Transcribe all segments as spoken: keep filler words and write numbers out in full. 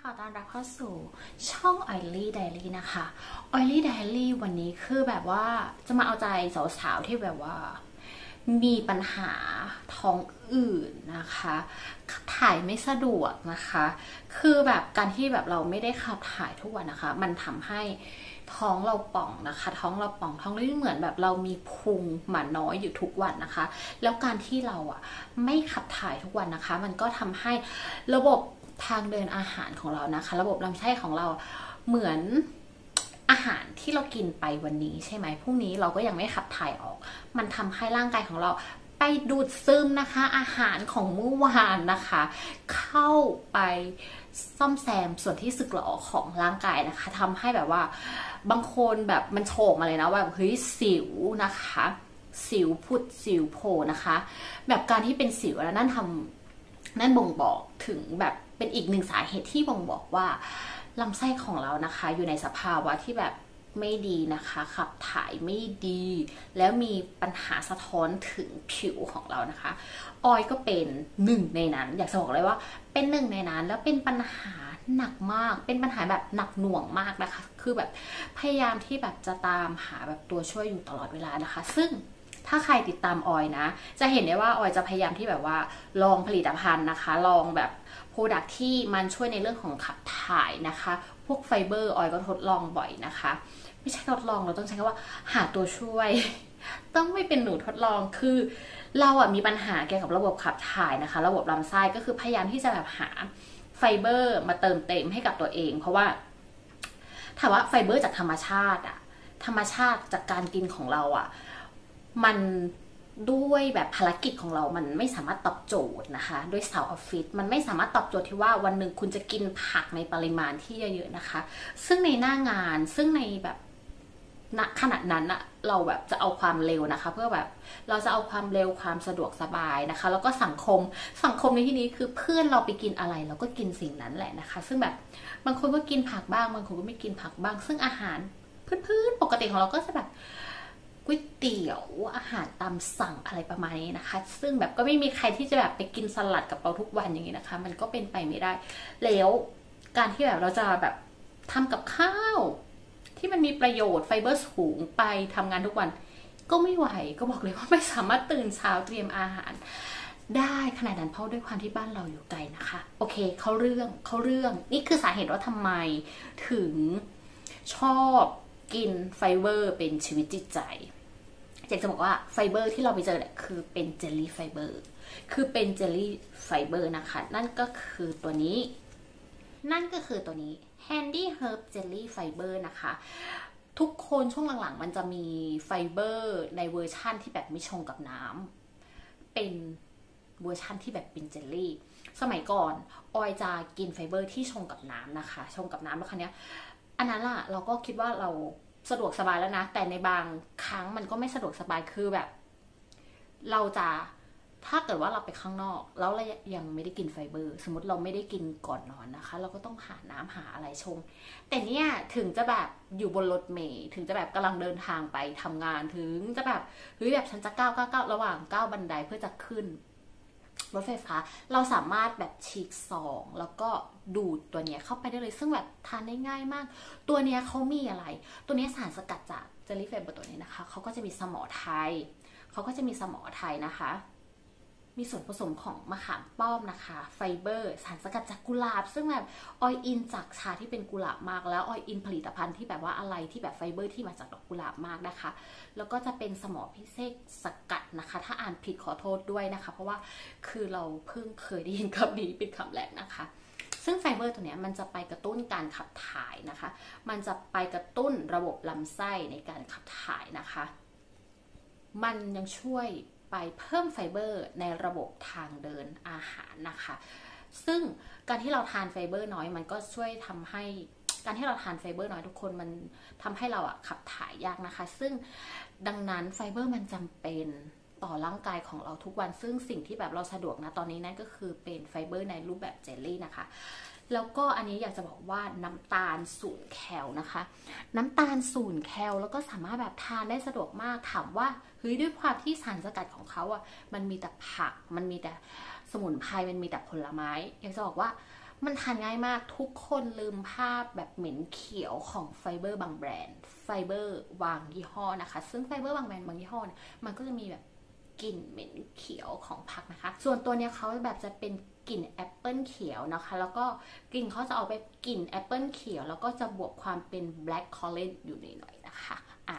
ขอต้อนรับเข้าสู่ช่อง Oily Diary นะคะ Oily Diary วันนี้คือแบบว่าจะมาเอาใจสาวๆที่แบบว่ามีปัญหาท้องอืดนะคะขับถ่ายไม่สะดวกนะคะคือแบบการที่แบบเราไม่ได้ขับถ่ายทุกวันนะคะมันทำให้ท้องเราป่องนะคะท้องเราป่องท้องเราเหมือนแบบเรามีพุงหมาน้อยอยู่ทุกวันนะคะแล้วการที่เราอ่ะไม่ขับถ่ายทุกวันนะคะมันก็ทำให้ระบบทางเดินอาหารของเรานะคะระบบลำไส้ของเราเหมือนอาหารที่เรากินไปวันนี้ใช่ไหมพรุ่งนี้เราก็ยังไม่ขับถ่ายออกมันทำให้ร่างกายของเราไปดูดซึมนะคะอาหารของเมื่อวานนะคะเข้าไปซ่อมแซมส่วนที่สึกหรอของร่างกายนะคะทำให้แบบว่าบางคนแบบมันโฉบมาเลยนะว่าเฮ้ยสิวนะคะสิวผุดสิวโผล่นะคะแบบการที่เป็นสิวแล้วนั่นทำนั่นบ่งบอกถึงแบบเป็นอีกหนึ่งสาเหตุที่บ่งบอกว่าลำไส้ของเรานะคะอยู่ในสภาวะที่แบบไม่ดีนะคะขับถ่ายไม่ดีแล้วมีปัญหาสะท้อนถึงผิวของเรานะคะออยก็เป็นหนึ่งในนั้นอยากจะบอกเลยว่าเป็นหนึ่งในนั้นแล้วเป็นปัญหาหนักมากเป็นปัญหาแบบหนักหน่วงมากนะคะคือแบบพยายามที่แบบจะตามหาแบบตัวช่วยอยู่ตลอดเวลานะคะซึ่งถ้าใครติดตามออยนะจะเห็นได้ว่าออยจะพยายามที่แบบว่าลองผลิตภัณฑ์นะคะลองแบบโปรดักที่มันช่วยในเรื่องของขับถ่ายนะคะพวกไฟเบอร์ออยก็ทดลองบ่อยนะคะไม่ใช่ทดลองเราต้องใช้คำว่าหาตัวช่วยต้องไม่เป็นหนูทดลองคือเราอ่ะมีปัญหาเกี่ยวกับระบบขับถ่ายนะคะระบบลำไส้ก็คือพยายามที่จะแบบหาไฟเบอร์มาเติมเต็มให้กับตัวเองเพราะว่าถามว่าไฟเบอร์จากธรรมชาติอ่ะธรรมชาติจากการกินของเราอ่ะมันด้วยแบบภารกิจของเรามันไม่สามารถตอบโจทย์นะคะด้วยสาวออฟฟิศมันไม่สามารถตอบโจทย์ที่ว่าวันหนึ่งคุณจะกินผักในปริมาณที่เยอะๆนะคะซึ่งในหน้างานซึ่งในแบบณขณะนั้นอะเราแบบจะเอาความเร็วนะคะเพื่อแบบเราจะเอาความเร็วความสะดวกสบายนะคะแล้วก็สังคมสังคมในที่นี้คือเพื่อนเราไปกินอะไรเราก็กินสิ่งนั้นแหละนะคะซึ่งแบบบางคนก็กินผักบ้างบางคนก็ไม่กินผักบ้างซึ่งอาหารพื้นๆปกติของเราก็จะแบบก๋วยเตี๋ยวอาหารตามสั่งอะไรประมาณนี้นะคะซึ่งแบบก็ไม่มีใครที่จะแบบไปกินสลัดกับเราทุกวันอย่างนี้นะคะมันก็เป็นไปไม่ได้แล้วการที่แบบเราจะแบบทำกับข้าวที่มันมีประโยชน์ไฟเบอร์สูงไปทำงานทุกวันก็ไม่ไหวก็บอกเลยว่าไม่สามารถตื่นเช้าเตรียมอาหารได้ขนาดนั้นเพราะด้วยความที่บ้านเราอยู่ไกลนะคะโอเคเขาเรื่องเขาเรื่องนี่คือสาเหตุว่าทำไมถึงชอบกินไฟเบอร์เป็นชีวิตจิตใจอยากจะบอกว่าไฟเบอร์ที่เราไปเจอเนี่ยคือเป็นเจลลี่ไฟเบอร์คือเป็นเจลลี่ไฟเบอร์นะคะนั่นก็คือตัวนี้นั่นก็คือตัวนี้ Handy Herb Jelly Fiber นะคะทุกคนช่วงหลังๆมันจะมีไฟเบอร์ในเวอร์ชั่นที่แบบไม่ชงกับน้ำเป็นเวอร์ชั่นที่แบบเป็นเจลลี่สมัยก่อนออยจะกินไฟเบอร์ที่ชงกับน้ำนะคะชงกับน้ำแล้วครั้งนี้อันนั้นล่ะเราก็คิดว่าเราสะดวกสบายแล้วนะแต่ในบางครั้งมันก็ไม่สะดวกสบายคือแบบเราจะถ้าเกิดว่าเราไปข้างนอกแล้วเรายังไม่ได้กินไฟเบอร์สมมติเราไม่ได้กินก่อนนอนนะคะเราก็ต้องหาน้ำหาอะไรชงแต่เนี่ยถึงจะแบบอยู่บนรถเมล์ถึงจะแบบกำลังเดินทางไปทำงานถึงจะแบบหรือแบบฉันจะก้าวก้าวก้าวระหว่างก้าวบันไดเพื่อจะขึ้นรถไฟฟ้าเราสามารถแบบฉีกซองแล้วก็ดูดตัวเนี้ยเข้าไปได้เลยซึ่งแบบทานได้ง่ายมากตัวเนี้ยเขามีอะไรตัวนี้สารสกัดจากเจลลี่ไฟเบอร์ตัวนี้นะคะเขาก็จะมีสมอไทยเขาก็จะมีสมอไทยนะคะมีส่วนผสมของมะขามป้อมนะคะไฟเบอร์สารสกัดจากกุหลาบซึ่งแบบออยอินจากชาที่เป็นกุหลาบมากแล้วออยอินผลิตภัณฑ์ที่แบบว่าอะไรที่แบบไฟเบอร์ที่มาจากดอกกุหลาบมากนะคะแล้วก็จะเป็นสมอพิเศษสกัดนะคะถ้าอ่านผิดขอโทษด้วยนะคะเพราะว่าคือเราเพิ่งเคยได้ยินคำนี้เป็นคำแรกนะคะซึ่งไฟเบอร์ตัวนี้มันจะไปกระตุ้นการขับถ่ายนะคะมันจะไปกระตุ้นระบบลำไส้ในการขับถ่ายนะคะมันยังช่วยไปเพิ่มไฟเบอร์ในระบบทางเดินอาหารนะคะซึ่งการที่เราทานไฟเบอร์น้อยมันก็ช่วยทำให้การที่เราทานไฟเบอร์น้อยทุกคนมันทำให้เราอะขับถ่ายยากนะคะซึ่งดังนั้นไฟเบอร์มันจำเป็นต่อร่างกายของเราทุกวันซึ่งสิ่งที่แบบเราสะดวกนะตอนนี้นั่นก็คือเป็นไฟเบอร์ในรูปแบบเจลลี่นะคะแล้วก็อันนี้อยากจะบอกว่าน้ำตาลศูนย์แคลนะคะน้ำตาลศูนย์แคลแล้วก็สามารถแบบทานได้สะดวกมากถามว่าเฮ้ยด้วยความที่สารสกัดของเขาอ่ะมันมีแต่ผักมันมีแต่สมุนไพรมันมีแต่ผลไม้อยากจะบอกว่ามันทานง่ายมากทุกคนลืมภาพแบบเหม็นเขียวของไฟเบอร์บางแบรนด์ไฟเบอร์บางยี่ห้อนะคะซึ่งไฟเบอร์บางแบรนด์บางยี่ห้อเนี่ยมันก็จะมีแบบกลิ่นเหม็นเขียวของผักนะคะส่วนตัวเนี้ยเขาแบบจะเป็นกลิ่นแอปเปิลเขียวนะคะแล้วก็กลิ่นเขาจะออกไปกลิ่นแอปเปิลเขียวแล้วก็จะบวกความเป็นแบล็คคอลเลนอยู่หน่อยๆนะคะอ่ะ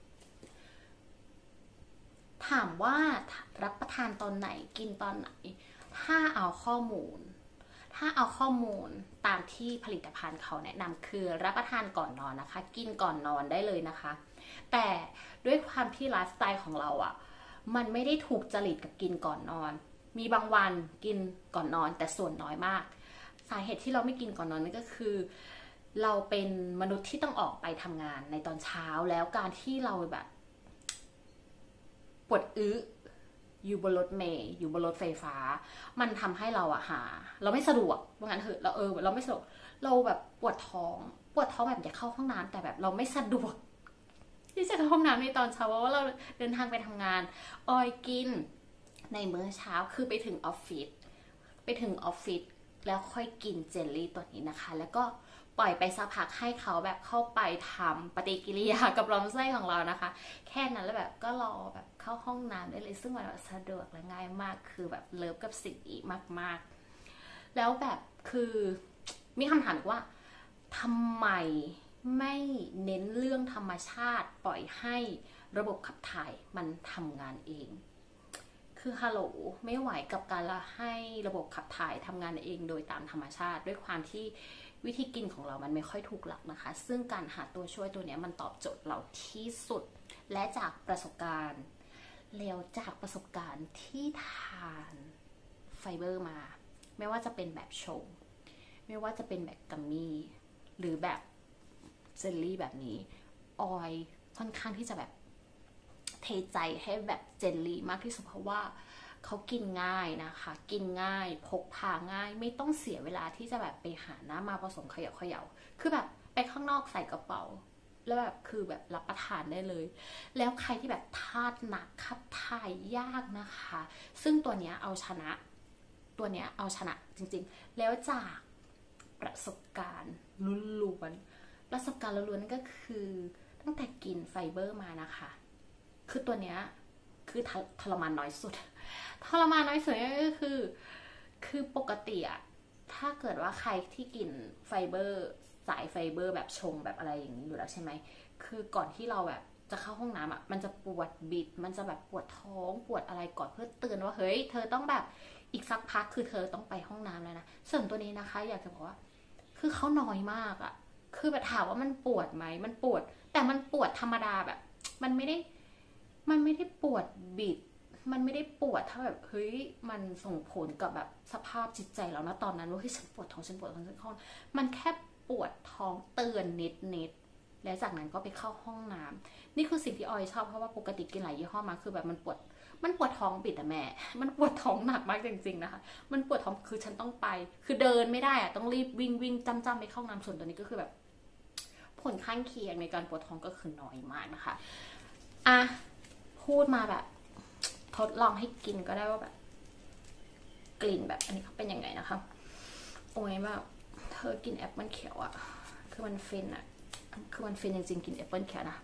ถามว่ารับประทานตอนไหนกินตอนไหนถ้าเอาข้อมูลถ้าเอาข้อมูลตามที่ผลิตภัณฑ์เขาแนะนำคือรับประทานก่อนนอนนะคะกินก่อนนอนได้เลยนะคะแต่ด้วยความที่ไลฟ์สไตล์ของเราอะ่ะมันไม่ได้ถูกจริตกับกินก่อนนอนมีบางวันกินก่อนนอนแต่ส่วนน้อยมากสาเหตุที่เราไม่กินก่อนนอนนั่นก็คือเราเป็นมนุษย์ที่ต้องออกไปทำงานในตอนเช้าแล้วการที่เราแบบปวดอื้ออยู่บนรถเมล์อยู่บนรถไฟฟ้ามันทำให้เราอะหาเราไม่สะดวกว่างั้นเถอะเราเออเราไม่สะดวกเราแบบปวดท้องปวดท้องแบบอยากเข้าห้องน้ำแต่แบบเราไม่สะดวกที่จะเข้าห้องน้ำในตอนเช้าเพราะว่าเราเดินทางไปทำงานออยกินในมื้อเช้าคือไปถึงออฟฟิศไปถึงออฟฟิศแล้วค่อยกินเจลลี่ตัวนี้นะคะแล้วก็ปล่อยไปสักพักให้เขาแบบเข้าไปทำปฏิกิริยากับลำไส้ของเรานะคะแค่นั้นแล้วแบบก็รอแบบเข้าห้องน้ำได้เลยซึ่งมันแบบสะดวกและง่ายมากคือแบบเลิฟกับสิ่งนี้มากๆแล้วแบบคือมีคำถามว่าทำไมไม่เน้นเรื่องธรรมชาติปล่อยให้ระบบขับถ่ายมันทำงานเองคือฮัลโหลไม่ไหวกับการละให้ระบบขับถ่ายทำงานเองโดยตามธรรมชาติด้วยความที่วิธีกินของเรามันไม่ค่อยถูกหลักนะคะซึ่งการหาตัวช่วยตัวนี้มันตอบโจทย์เราที่สุดและจากประสบการณ์แล้วจากประสบการณ์ที่ทานไฟเบอร์มาไม่ว่าจะเป็นแบบชงไม่ว่าจะเป็นแบบกัมมี่หรือแบบเจลลี่แบบนี้ออยค่อนข้างที่จะแบบเทใจให้แบบเจลลี่มากที่สุดเพราะว่าเขากินง่ายนะคะกินง่ายพกพาง่ายไม่ต้องเสียเวลาที่จะแบบไปหาน้ำมาผสมเขย่าเขย่าคือแบบไปข้างนอกใส่กระเป๋าแล้วแบบคือแบบรับประทานได้เลยแล้วใครที่แบบธาตุหนักขับถ่ายยากนะคะซึ่งตัวเนี้ยเอาชนะตัวเนี้ยเอาชนะจริงๆแล้วจากประสบการณ์ล้วนๆประสบการณ์ล้วนๆนั่นก็คือตั้งแต่กินไฟเบอร์มานะคะคือตัวเนี้ยคือทรมานน้อยสุดทรมานน้อยสุดก็คือคือปกติอะถ้าเกิดว่าใครที่กินไฟเบอร์สายไฟเบอร์แบบชงแบบอะไรอย่างนี้อยู่แล้วใช่ไหมคือก่อนที่เราแบบจะเข้าห้องน้ำอะมันจะปวดบิดมันจะแบบปวดท้องปวดอะไรก่อนเพื่อเตือนว่าเฮ้ยเธอต้องแบบอีกสักพักคือเธอต้องไปห้องน้ำแล้วนะส่วนตัวนี้นะคะอยากจะบอกว่าคือเขาน้อยมากอะคือแบบถามว่ามันปวดไหมมันปวดแต่มันปวดธรรมดาแบบมันไม่ได้มันไม่ได้ปวดบิดมันไม่ได้ปวดถ้าแบบเฮ้ยมันส่งผลกับแบบสภาพจิตใจเรานะตอนนั้นว่าเฮ้ยฉันปวดท้องฉันปวดท้องฉันท้องมันแค่ปวดท้องเตือนนิดนิดแล้วจากนั้นก็ไปเข้าห้องน้ำนี่คือสิ่งที่ออยชอบเพราะว่าปกติกินหลายยี่ห้อมาคือแบบมันปวดมันปวดท้องบิดอะแม่มันปวดท้องหนักมากจริงๆนะคะมันปวดท้องคือฉันต้องไปคือเดินไม่ได้อะต้องรีบวิ่งวิ่งจำจำไปเข้าห้องน้ำส่วนตัวนี้ก็คือแบบผลข้างเคียงในการปวดท้องก็คือน้อยมากนะคะอ่ะพูดมาแบบทดลองให้กินก็ได้ว่าแบบกลิ่นแบบอันนี้เขาเป็นยังไงนะคะโอ้ยแบบเธอกินแอปเปิลเขียวอะคือมันฟินอะคือมันฟินจริงๆกินแอปเปิลเขียวนะ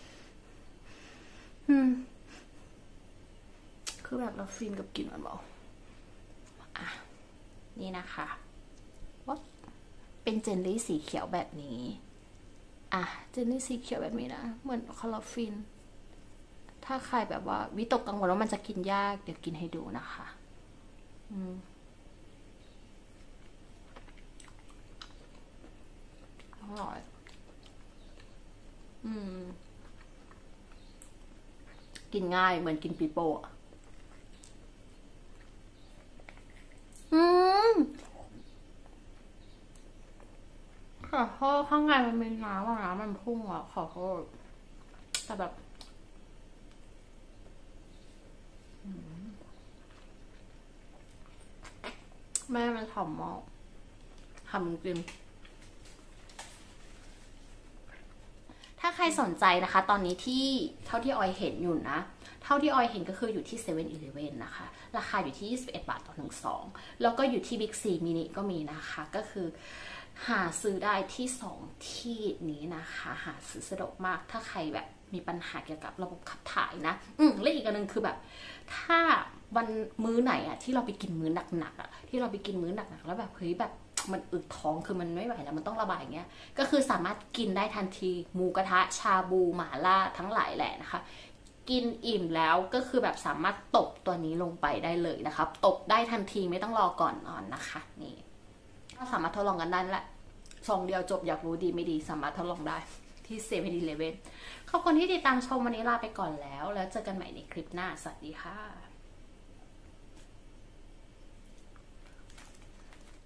อืมคือแบบเราฟินกับกลิ่นมันบอกอ่ะนี่นะคะว่าเป็นเจลลี่สีเขียวแบบนี้อ่ะเจลลี่สีเขียวแบบนี้นะเหมือนคอลลาฟินถ้าใครแบบว่าวิตกกังวลว่ามันจะกินยากเดี๋ยวกินให้ดูนะคะอืมอร่อยอืมกินง่ายเหมือนกินปีโป้อืมขอโทษข้างในมันมีน้ำอ่ะน้ำมันพุ่งอ่ะขอโทษแต่แบบแม่มันฉ่ำมากทำจริงถ้าใครสนใจนะคะตอนนี้ที่เท่าที่ออยเห็นอยู่นะเท่ท่าที่ออยเห็นก็คืออยู่ที่เซเว่นอีเลฟเว่นนะคะราคาอยู่ที่ยี่สิบเอ็ดบาทต่อหนึ่งซองแล้วก็อยู่ที่บิ๊กซีมินิก็มีนะคะก็คือหาซื้อได้ที่สองที่นี้นะคะหาซื้อสะดวกมากถ้าใครแบบมีปัญหาเกี่ยวกับระบบขับถ่ายนะอืมและอีกอันนึงคือแบบถ้าวันมื้อไหนอะที่เราไปกินมื้อหนักๆอะที่เราไปกินมื้อหนักๆแล้วแบบเฮ้ยแบบมันอึดท้องคือมันไม่ไหวแล้วมันต้องระบายอย่างเงี้ยก็คือสามารถกินได้ทันทีหมูกระทะชาบูหม่าล่าทั้งหลายแหละนะคะกินอิ่มแล้วก็คือแบบสามารถตบตัวนี้ลงไปได้เลยนะคะตบได้ทันทีไม่ต้องรอก่อนนอนนะคะนี่ก็สามารถทดลองกันได้แหละซองเดียวจบอยากรู้ดีไม่ดีสามารถทดลองได้ที่เซเว่นอีเลฟเว่นขอบคุณที่ติดตามชมวันนี้ลาไปก่อนแล้วแล้วเจอกันใหม่ในคลิปหน้าสวัสดีค่ะ